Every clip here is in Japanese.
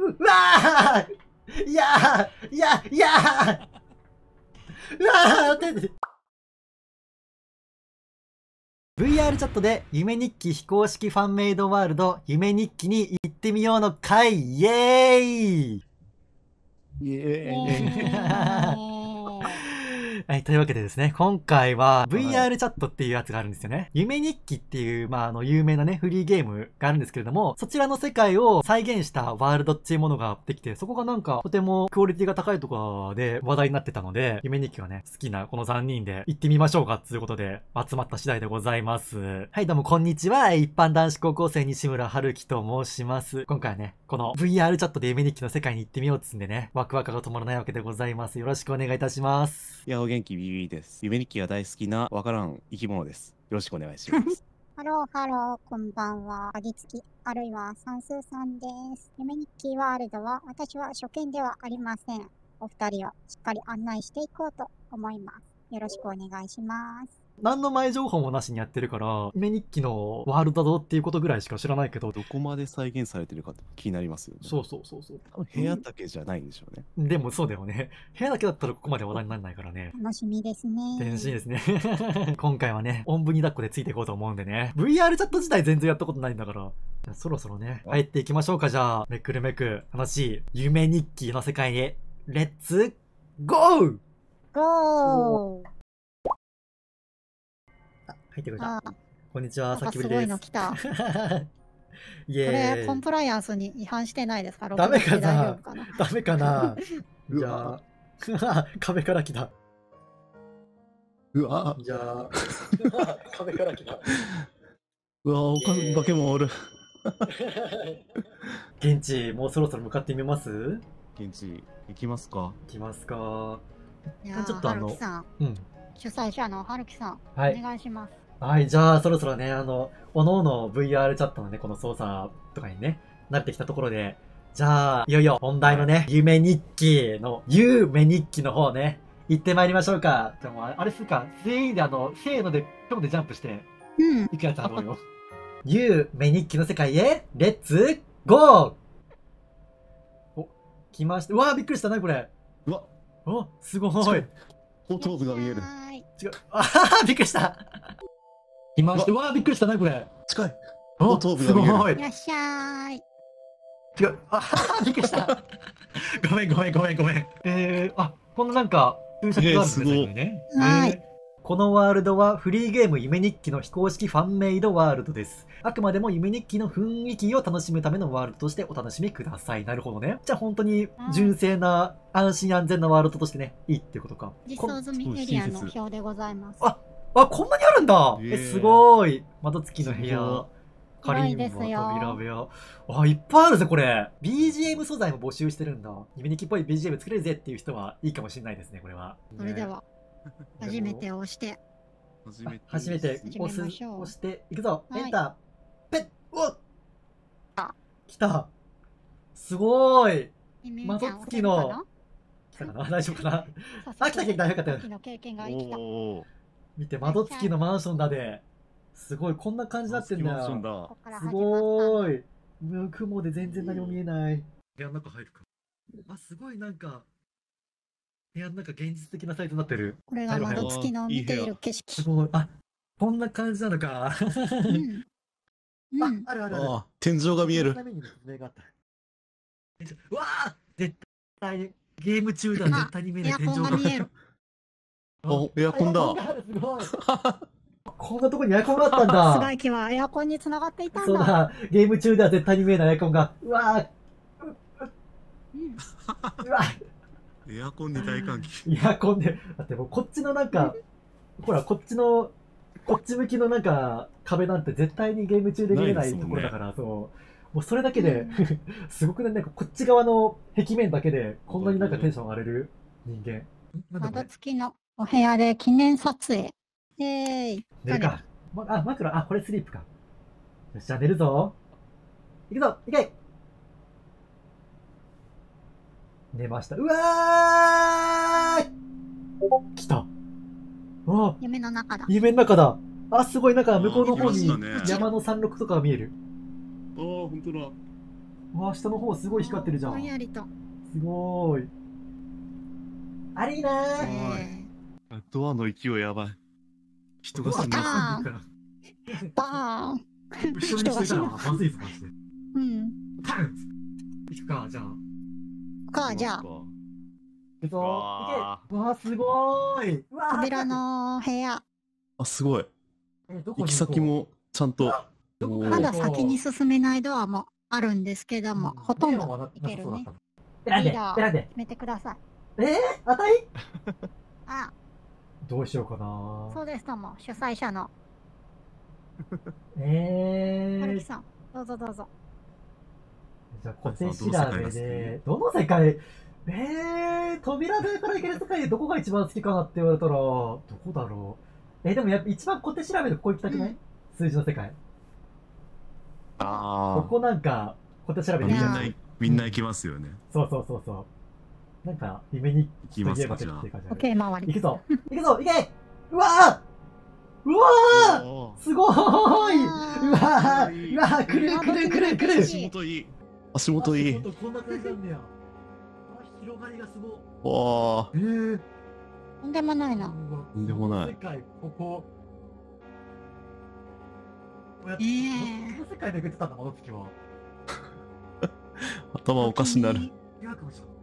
うわーいやーいやいやーうわー待って VR チャットで夢日記非公式ファンメイドワールド夢日記に行ってみようの回イエーイイエーイはい、というわけでですね、今回は VR チャットっていうやつがあるんですよね。夢日記っていう、有名なね、フリーゲームがあるんですけれども、そちらの世界を再現したワールドっていうものができて、そこがなんか、とてもクオリティが高いとかで話題になってたので、夢日記がね、好きなこの3人で行ってみましょうかっていうことで、集まった次第でございます。はい、どうもこんにちは。一般男子高校生西村春樹と申します。今回はね、この VR チャットで夢日記の世界に行ってみようっつんでね、ワクワクが止まらないわけでございます。よろしくお願いいたします。 いや、お元気ビビです。夢日記が大好きなわからん生き物です。よろしくお願いします。 ハローハロー、こんばんは。あぎつき、あるいは算数さんです。夢日記ワールドは、私は初見ではありません。お二人をしっかり案内していこうと思います。よろしくお願いします。 何の前情報もなしにやってるから、夢日記のワールドだぞっていうことぐらいしか知らないけど、 どこまで再現されてるか気になりますよね。 そうそうそうそう。 多分部屋だけじゃないんでしょうね。 でもそうだよね。部屋だけだったらここまで話題にならないからね。 楽しみですね。 楽しいですね。今回はね、おんぶに抱っこでついていこうと思うんでね。VR チャット自体全然やったことないんだから。じゃあそろそろね、入っていきましょうか。じゃあ、めくるめく楽しい夢日記の世界に、レッツゴーゴー。 入ってくれた。こんにちは、さっきぶりすごいです。 の来た。 イエーイ。 これ、コンプライアンスに違反してないですか？ ダメかな大丈夫かな？ ダメかなじゃあ、壁から来た。 うわじゃあ、壁から来た。 うわ化け物おる。 現地、もうそろそろ向かってみます？ 現地行きますか？ 行きますか。 いやー、 ちょっとはるきさん、主催者のはるきさん、 はい、 お願いします。 はい、じゃあそろそろね、おのおの VR チャットのね、この操作とかにね、慣れてきたところで、じゃあ、いよいよ本題のね、夢日記の、夢日記の方ね、行ってまいりましょうか。でも、あれするか、全員でせーので、ぴょんでジャンプして、行くやつあろうよ。夢日記の世界へ、レッツゴーお、来ました。うわー、びっくりしたな、これ。 うわお、すごい。 後頭部が見える。 違う。あはは、びっくりした。来ました。うわー、びっくりしたな、これ。 近い。 お、 後頭部が見える。 すごい。 いらっしゃい。 違う。あはは、びっくりした。ごめん。このなんか、封尺があるんですね。 はい。 このワールドはフリーゲーム夢日記の非公式ファンメイドワールドです。あくまでも夢日記の雰囲気を楽しむためのワールドとしてお楽しみください。なるほどね。じゃあ本当に純正な安心安全なワールドとしてね、いいってことか。 実装済みエリアの表でございます。 あ、こんなにあるんだ。すごい。窓付きの部屋。カリンバ、扉部屋。あ、いっぱいあるぜ、これ。BGM 素材も募集してるんだ。夢日記っぽい BGM 作れるぜっていう人はいいかもしれないですね、これは。 それでは、初めて押して。 初めて押して、いくぞ。エンター。ペッ。おっ来た。すごい。窓付きの。来たかな、大丈夫かな。あ、来た。よかったよ。見て、窓付きのマンションだで。すごい、こんな感じになってんだよ。すごい。雲で全然何も見えない。部屋の中入るか。あ、すごいなんか、部屋の中現実的なサイトになってる。 これが窓付きの見ている景色。 すごい。あ、こんな感じなのか。あ、ある。 天井が見える。 うわあ、絶対に、ゲーム中では絶対に見えない天井が見える。 お、エアコンだ。 すごい。こんなとこにエアコンがあったんだ。 スガイ機はエアコンに繋がっていたんだ。 そうだ、ゲーム中では絶対に見えないエアコンが。うわエアコンに大換気。 エアコンで、だってもうこっちのなんか、ほら、こっち向きのなんか、壁なんて絶対にゲーム中で見えないところだから、そう。もうそれだけで、すごくね、なんかこっち側の壁面だけで、こんなになんかテンション上がれる人間。 窓付きのお部屋で記念撮影。 寝るか。枕、これスリープか。よっしゃ、寝るぞ。行くぞ、行け。寝ました。うわー来た。 夢の中だ。 夢の中だ。あ、すごい、なんか向こうの方に山の山麓とかが見える。 ああ、ほんとだ。 わあ、下の方すごい光ってるじゃん。 ぼんやりと。 すごーい。あれいいなー。 えドアの勢いやばい。人が住んでる。 あーバーン。 後ろに人いたらまずいぞ、マジで。 うん。 パン行くか、じゃあ。 じゃあ、 行くぞ。 わ行け。うわー、すごーい。うわー扉の部屋。 あ、すごい。 どこに行き先もちゃんと。 どこまだ先に進めないドアもあるんですけども、ほとんど行けるね。 選んで、 リーダー選んで。 決めてください。 あたいあ、 どうしようかな。 そうですとも、主催者のえ春樹さん、どうぞどうぞ。 じゃあ、小手調べで、どの世界、扉でから行ける世界でどこが一番好きかなって言われたら、どこだろう。でもやっぱ一番小手調べでここ行きたくない、数字の世界。こあこなんか、小手調あ。 べでいいじゃん。 みんな行きますよね。 そうそうそうそう。なんか、夢に行きますか、じゃあっていう。感じだね。 時計回り。 行くぞ行くぞ行けうわーうわーおーすごーいうわあーうわー来る来る来る来る足元いい。足元いい。 こんな感じなんだよ。広がりがすごわあ。 とんでもないな。 とんでもない世界、ここ。こうやっえこの世界巡ってたんだ、この時は。 頭おかしになる。 違うかもしれ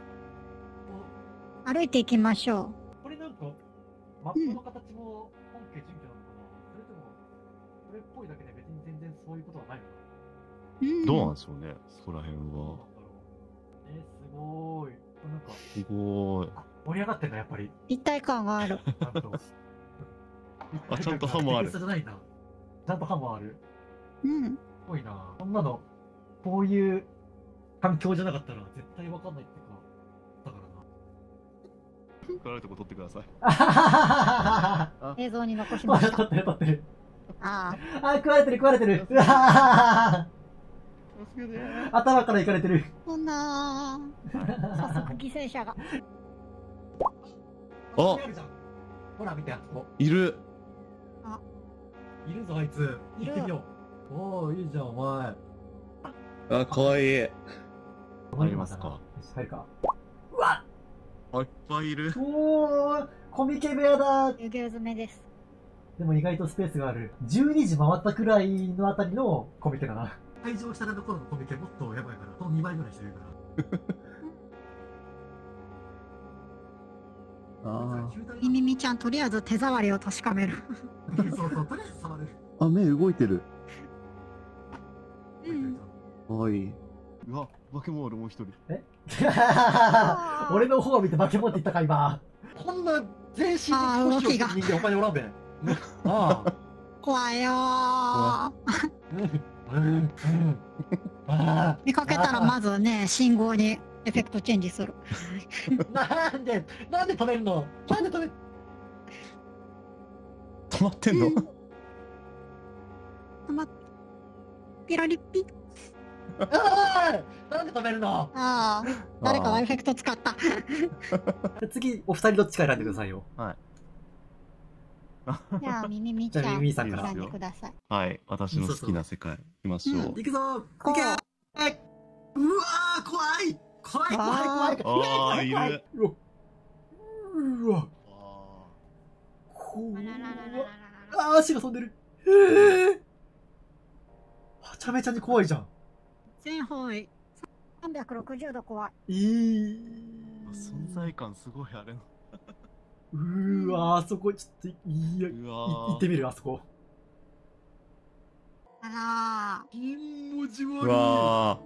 ない。 歩いていきましょこれなんか、マップの形も本家準拠なのかな、それとも、これっぽいだけで別に全然そういうことはないのかう。うん。 どうなんでしょうね、そこら辺な。 は。 すごーい。なんか、 すごい。 盛り上がってんだ、やっぱり。 立体感がある。 ちゃんと。 あちゃんと歯もあるテキストじゃないな。ちゃんと歯もある。 うん。 すごいな。こんなの、こういう環境じゃなかったら絶対わかんないっていうか、だからな。 食われるとこ取ってください。 あははは映像に残しはは。 ました。 撮ってる撮ってる。 あ食われてる食われてる。うわははは助けて。 頭からいかれてる。 あ。そんな早速犠牲者が。 ああるじゃんほら見て、 いる。 いるぞあいつ。 いる行ってみよう。おー、いいじゃん、お前。 あ、かわいい。 入りますか。 よし、入るか。うわあ、いっぱいいる。 おー、コミケ部屋だ。 ぎゅうぎゅう詰めです。 でも意外とスペースがある。12時回ったくらいのあたりのコミケだな。退場したらの頃のコミケもっとやばいから、その2倍ぐらいしてるから。 あみみみちゃん、とりあえず手触りを確かめる。 そうそう、とりあえず触る。 あ、目動いてる。 うん。 かわいい。うわ、バケモールもう一人。 俺の方を見て化け物って言ったか、今。こんな全身あー動きが人間他におらんべん。ああ。 怖いよー。 あ見かけたらまずね、信号にエフェクトチェンジする。 なんで止めるのなんで止める止まってんの、 ピロリピ。 なんで止めるのああ、誰かがエフェクト使った。 次、お二人どっちか選んでくださいよ。 じゃあ、みみみちゃん、 じゃあみみさんから選んでください。 はい、私の好きな世界。行きましょう。 行くぞこううわー怖い怖い怖い怖い怖いあーいるうわあららららららら足が飛んでるはちゃめちゃに怖いじゃん全方位360度怖い。 存在感すごいあれの。 うわーあそこちょっとうわ行ってみるあそこあら気持ち悪うわ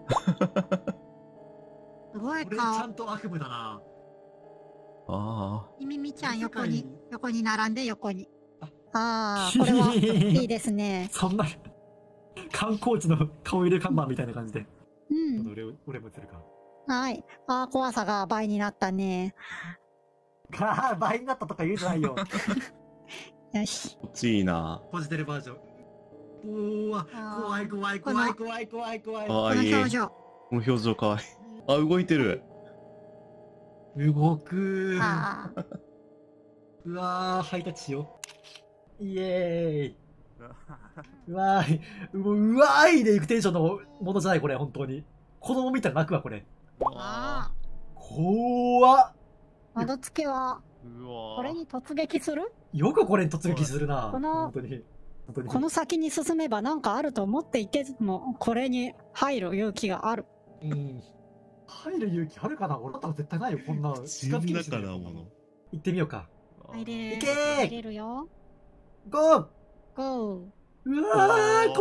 ー、すごいこれち顔ゃ。んと悪夢だなあみみみちゃん横に並んで横に。 あああ、これはいいですね。 そんな観光地の顔入れ看板みたいな感じでうん。 俺も映るかはい。ああ、怖さが倍になったね。 倍になったとか言うんじゃないよよし。 こっちいいな。 ポジテルバージョンうわ怖い怖い怖い怖い怖い怖いかわいい。 この表情。 この表情かわいい。あ、動いてる。 動くああ。 うわーハイタッチしようイエーイうわーいうわーいで行くテンションのものじゃないこれ本当に子供見たら泣くわ、これ。 あ怖っ。 あ、窓付けは、 うわこれに突撃する？ よくこれに突撃するな。 この本当に。本当に。 この先に進めばなんかあると思っていても、これに入る勇気がある。 うん。入る勇気あるかな？俺だったら絶対ないよ、こんな。 死んだかなもの。 行ってみようか。 入れる。 いけー入れるよ。 ゴー。 ゴー。 うわー、怖い。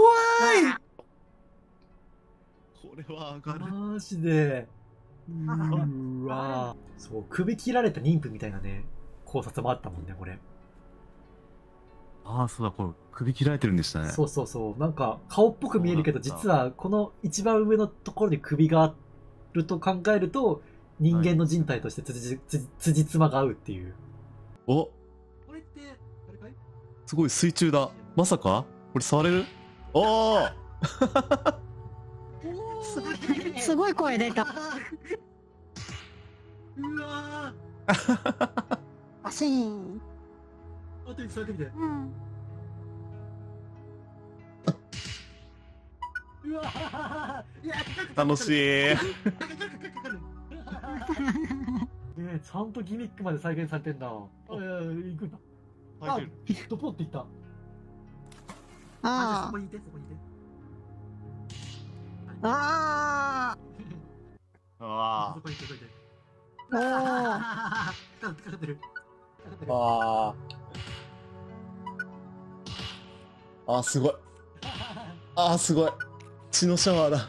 これは上がる。 マジで。うわー。そう、首切られた妊婦みたいなね、考察もあったもんね、これ。 ああ、そうだ、これ首切られてるんでしたね。 そうそうそう。なんか、顔っぽく見えるけど、 そうなんだ実は、この一番上のところに首があると考えると、人間の人体として辻褄が合うっていう。 お、 これって、あれかい？ すごい水中だ。まさかこれ触れる？おーすごい声出た。 うわパシーン。 ー。あと触ってみて。 うん。 うわー。いや、 楽しい。 ねえ、ちゃんとギミックまで再現されてんだ。行くんだ。あ、ドポっていった。 ああ。 そこにいて、そこにいて。 ああそこにいて、そこにいて。 あ。おお。 かかってる。 ああー、すごい。ああ、すごい。血のシャワーだ。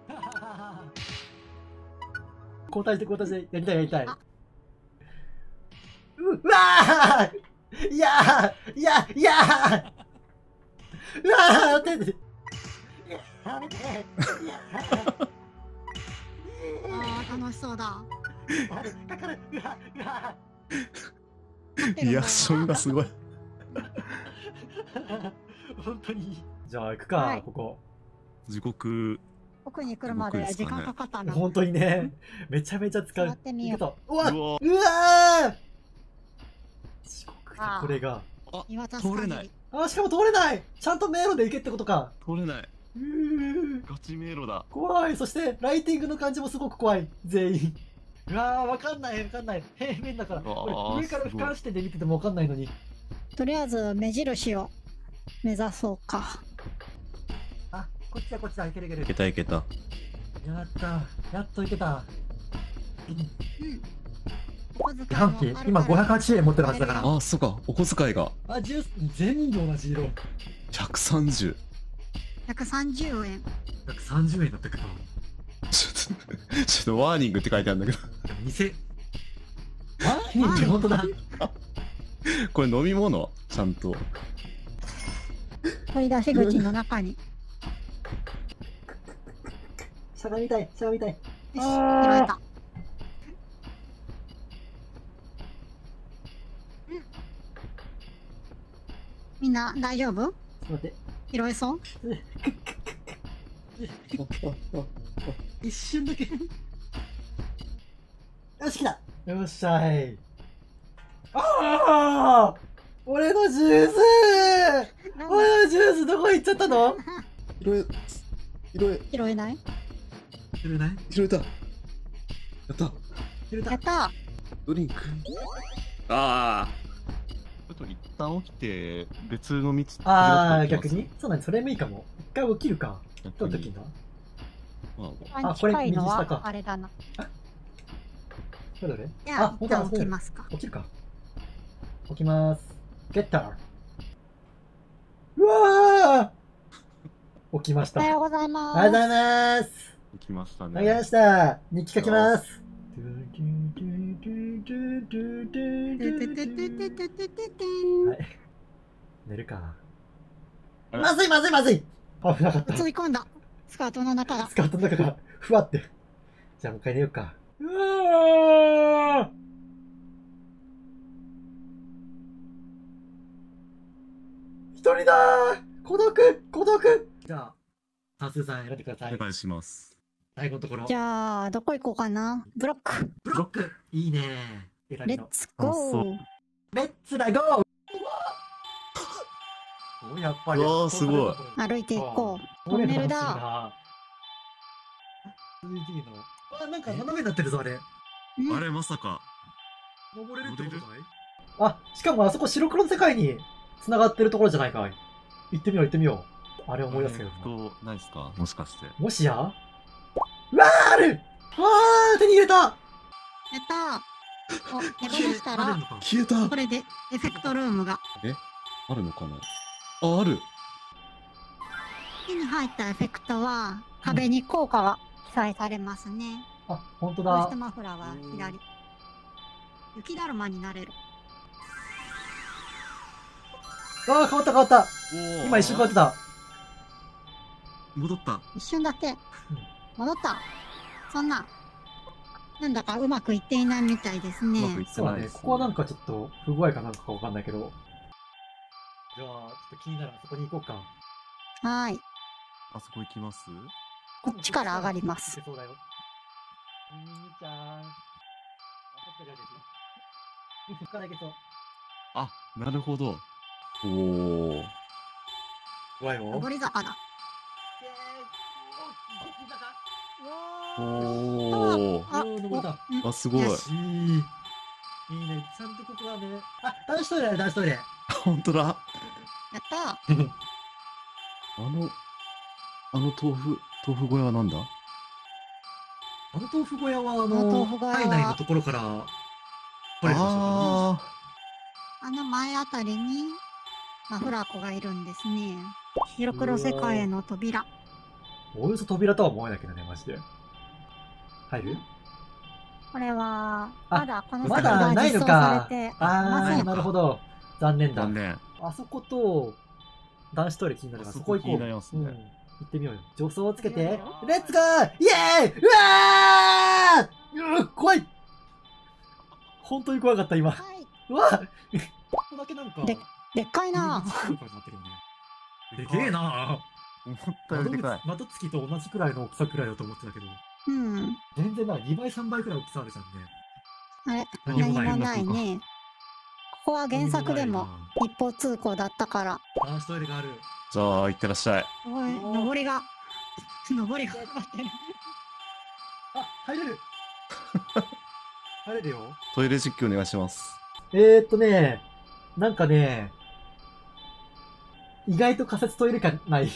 交代して交代して、やりたいやりたい。 あうわーいやーいやいやーうわー待って。やめて。 ああ、楽しそうだ。 かかる。うわうわリアクションがすごい。 本当に。じゃあ行くか、 はいここ。 地獄。 奥に来るまで時間かかったんだ。 本当にね、めちゃめちゃ使う。 座ってみよう。 行くぞ。うわうわうわー地獄だ、これが。 見渡す通れない限り。 あ、しかも通れない。ちゃんと迷路で行けってことか。 通れない。 うーガチ迷路だ。 怖い。そして、ライティングの感じもすごく怖い。全員。うわー、わかんない、わかんない。平面だから。 うわーこれ上から俯瞰視点で見ててもわかんないのに。 とりあえず目印を目指そうか。 あ、こっちだ、こっちだ。いけるいける。 いけたいけた。 やった。やっといけた。半期今580円持ってるはずだから。 ああ、そうか。お小遣いがあ、全部同じ色。 130。 130円。 130円だったけど。 ちょっとワーニングって書いてあるんだけど。 店。本当だ。 これ飲み物ちゃんと。 取り出し口の中に。 しゃがみたい、しゃがみたい。 よし、拾えた。みんな大丈夫？ ちょっと待って。 拾えそう？ 一瞬だけ。よし、来た。よっしゃい。ああ俺のジュース俺のジュースどこ行っちゃったの？ 拾拾えない？ 拾えない？ えた。やった。 拾えた。 やったドリンク。ああ。ちょっと一旦起きて、別の道。 ああ、逆にそうなんそれもいいかも。一回起きるか。どうやって起きるの？ ー。 あこれ近いの右下かはあれだな。 どれどれ？ じゃあ、 本当だ一旦起きますか。 起きるか。起きます。ゲッター。うわー起きました。 おはようあございます。 りがとうございます。 起きましたありがとうございまね。 した。日記書きます。はい。寝るか。 あれまずいまずいまずい危なかった。 映り込んだ。スカートの中だ。 スカートの中がふわって。じゃあもう一回寝ようか。うわー一人だー孤独孤独じゃあ、タスさん選んでください。 お願いします。 最後のところ。 じゃあ、どこ行こうかな。ブロック。 ブロックいいねー。選びの。 レッツあそゴー。 レッツラゴーおやっぱり。 うわーすごい歩いていこう。 トトンネルだ。 3D の。あ、なんか斜めになってるぞ、あれ。 あれ、まさか。 登れるってことかい？あ、しかもあそこ白黒の世界に繋がってるところじゃないかい。行ってみよう、行ってみよう。あれ思い出すけどな。 ないですかもしかして。 もしやうわーあるわー手に入れたやったー。お、手放したら、 消えた。 これでエフェクトルームが。 あるのかなあ、ある。 手に入ったエフェクトは、壁に効果が記載されますね。 あ、ほんとだこうして。マフラーは左。雪だるまになれる。 あー変わった変わった。 おー今一瞬変わってた。 戻った。 一瞬だけ。戻った。そんな。なんだかうまくいっていないみたいですね。 うまくいってそうだね。 ないですここはなんかちょっと不具合かなんかかわかんないけど。じゃあ、ちょっと気になるあそこに行こうか。 はーい。 あそこ行きますこっちから上がります行けそうだよ。みみちゃん。あ、こっちから行けそう。こっから行けそう。 あ、なるほど。おー。 怖いよ。 上り坂だ。 おー。 あ、 登れた。 あ、すごい。 よしいい。いいね。ちゃんとここはね。あ、男子トイレある、男子トイレ。 本当だ。 やったあの豆腐小屋はなんだあの豆腐小屋は、 豆腐小屋は体内のところから、取れたでしょああの前あたりに、マフラーコがいるんですね。白黒世界への扉。 およそ扉とは思えないけどね、マジで。入る？ これは、 あまだこのま先がだないの実装さか。 れてあー、 ません。 なるほど。残念ー。 だ。 残念。 あそこと、男子トイレ気になるから、そこ行こう。 あそこ気になりますねうん。行ってみようよ。助走をつけて、レッツゴーイエーイうわー怖い本当に怖かった、今。 はい。 うわここだけなんか、 でっかいな入り口来る感じになってるよね。でけえな思ったよりでかい。 窓付きと同じくらいの大きさくらいだと思ってたけど、 うん。 全然な、2倍3倍くらい大きさあるじゃんね。 あれ、 何もない何もないね。ここは原作でも一方通行だったから。 男子トイレがある。 じゃあ、行ってらっしゃい。 すごい、登りがかかってる。 あ、入れる入れるよ。 トイレ実況お願いします。 なんかね、意外と仮設トイレ感ない。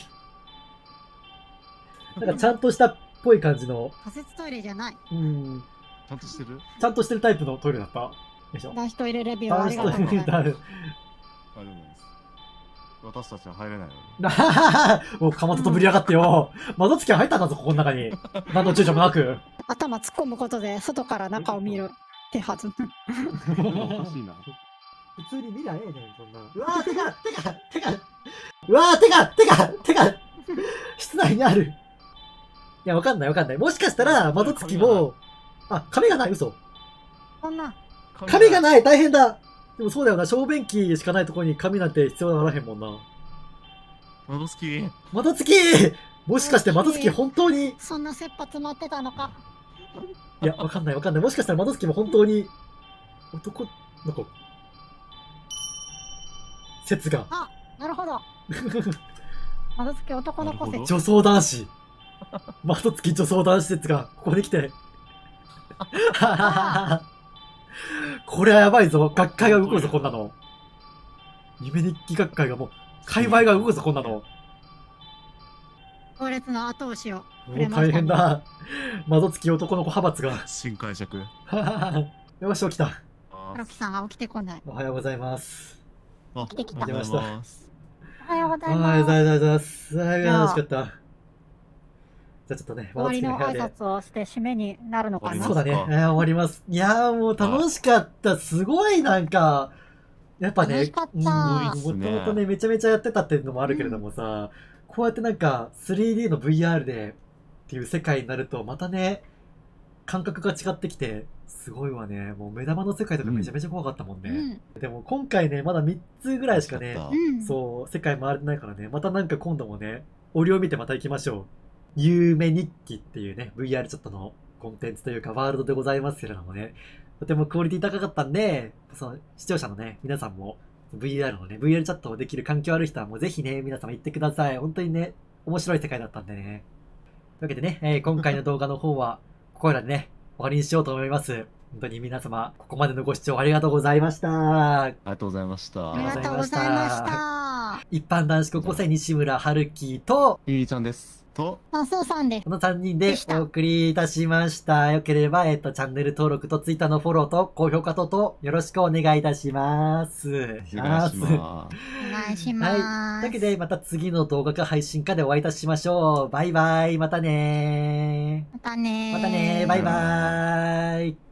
なんかちゃんとしたっぽい感じの、 仮設トイレじゃない。 うん、 ちゃんとしてるちゃんとしてるタイプのトイレだった。でしょ。 男子トイレレビューあ男子りがとうございます。 ありがとうございます。私たちは入れないのに。 なはははもうかまととぶりやがってよ。窓付きは入ったんだぞ、ここの中に。何の躊躇もなく。 頭突っ込むことで外から中を見る手はず。 おかしいな。 普通に見りゃええねん、そんな。うわー、手がうわー、手が室内にある。いや、わかんない。もしかしたら、窓付きも、あ、壁がない、嘘。 そんな、 紙がない大変だでもそうだよな、小便器しかないところに紙なんて必要ならへんもんな。 窓付き。 窓付きもしかして窓付き本当に、 そんな切羽詰まってたのか。 いや、わかんない。もしかしたら窓付きも本当に、男の子。説が。 あ、なるほど。窓付き男の子なるほど説。 女装男子。窓付き女装男子説が、ここに来て。これはやばいぞ。学会が動くぞ、こんなの。夢日記学会がもう、界隈が動くぞ、こんなの。 強烈な後押しをもくれうましたね。 大変だ。窓付き男の子派閥が。 新解釈。 よし、起きた。 黒木さんが起きてこない。 おはようございます。 あ、 来てきたおはようございます。 おはようございおはようごます。 ざいます。楽じゃあしかった。じゃあちょっとね、 終わりの窓付き挨拶をして締めになるのかな。 終わそうだね。 終わります終わります。いやーもう楽しかった。すごいなんか、やっぱね、 楽しかったもとすごいっすねもとね、めちゃめちゃやってたっていうのもあるけれどもさ、こうやってなんか 3D の VR でっていう世界になると、またね、感覚が違ってきて、すごいわね。もう目玉の世界とかめちゃめちゃ怖かったもんうね。 ん。 でも今回ね、まだ3つぐらいしかね、 うん。 そう、世界回れてないからね、またなんか今度もね、折を見てまた行きましょう。夢日記っていうね、VR チャットのコンテンツというかワールドでございますけれどもね、とてもクオリティ高かったんで、その視聴者のね、皆さんも VR のね、VR チャットをできる環境ある人はもうぜひね、皆様行ってください。本当にね、面白い世界だったんでね。 わけでね、今回の動画の方は、ここらでね、終わりにしようと思います。本当に皆様、ここまでのご視聴ありがとうございました。 ありがとうございました。 ありがとうございました。 一般男子高校生西村春樹と、 ゆりちゃんです。と、 あ、そうさんです。 この3人でお送りいたしました。よければ、チャンネル登録と Twitter のフォローと高評価等々よろしくお願いいたします。 お願いします。 お願いします。 はい。というわけで、また次の動画か配信かでお会いいたしましょう。バイバイ。またねー。 またねー。 またねー。バイバーイ。